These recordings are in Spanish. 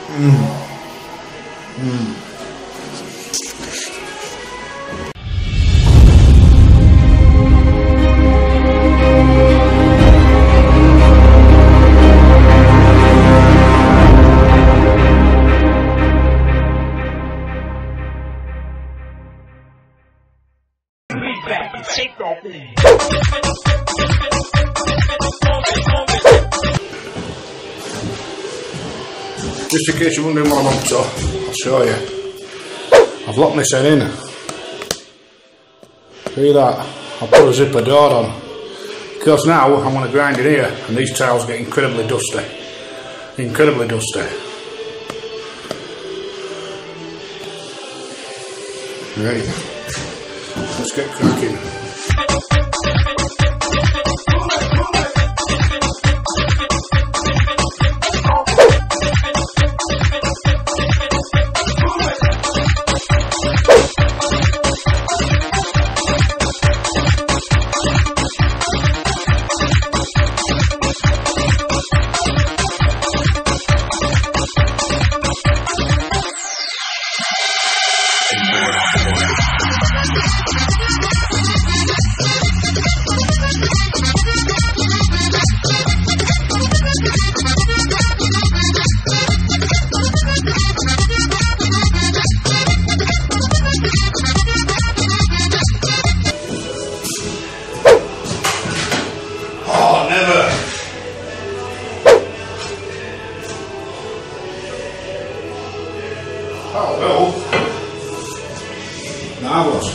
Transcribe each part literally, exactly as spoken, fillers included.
Mm. Mm. Just in case you're wondering what I'm up to, I'll show you. I've locked this head in. See that? I'll put a zipper door on. Because now I'm going to grind it here and these tiles get incredibly dusty. Incredibly dusty. Right. Let's get cracking. Oh, no. Marvelous.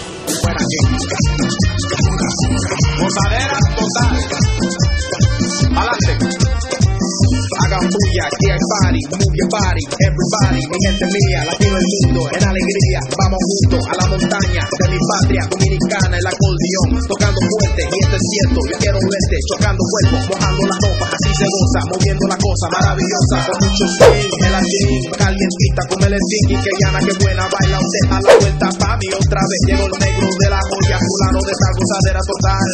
Gozadera total. Adelante. Hagan bulla, aquí hay party. Move your body, everybody. Mi gente mía, latino el mundo, en alegría. Vamos juntos a la montaña de mi patria dominicana, el acordeón, tocando fuerte. Y esto es cierto, yo quiero verte, chocando cuerpo, mojando la ropa, así se goza, moviendo la cosa maravillosa. Con mucho swing, el jean, calientita, con el sticky, que llana, que buena, baila usted a la vuelta, papi, otra vez. Llegó el negro de la joya, fulano de esta gozadera total.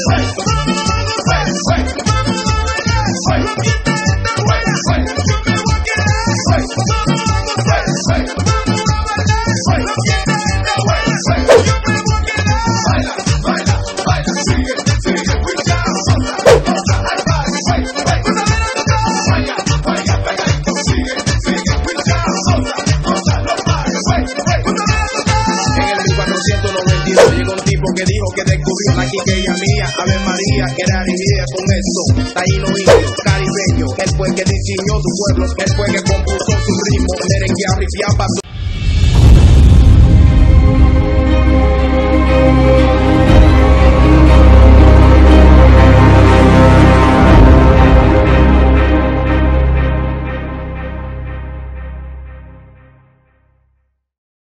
Llegó un tipo que dijo que descubrió la quiqueya mía, Ave María, que era idea con eso, taíno indio, caribeño, él fue que diseñó su pueblo, él fue que compuso su ritmo, merengue, ripián,